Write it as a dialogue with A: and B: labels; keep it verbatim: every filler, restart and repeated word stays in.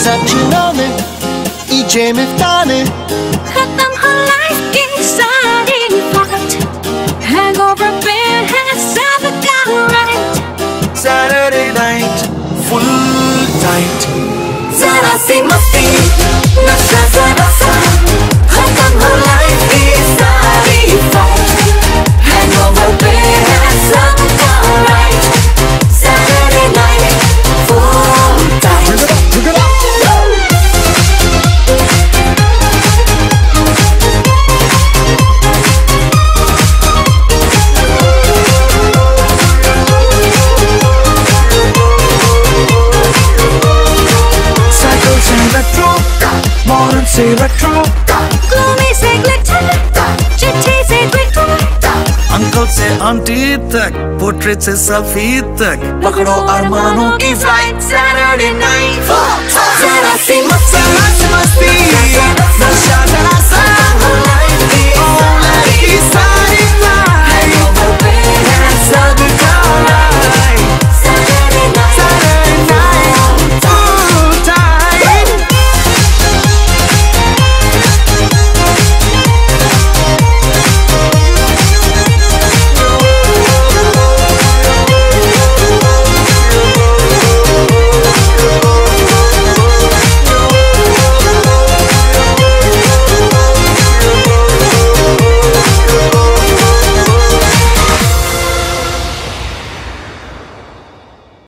A: zaczynamy, idziemy w tany.
B: Khatan her life inside fact. Hangover beer has never got right.
A: Saturday night, full tight.
B: Zara si masti, nasha zara sa. Khatan her life inside fact. Hangover beer has never got right. Saturday night, full tight.
A: Look it up. Modern say retro,
B: Gloomy say glitter, chitty say glitter.
A: Uncle say auntie tak, portrait say selfie tak. पकड़ो अरमानों की flight, Saturday night.
B: Zara si masti,
A: मस्ती, नशा जरा सा.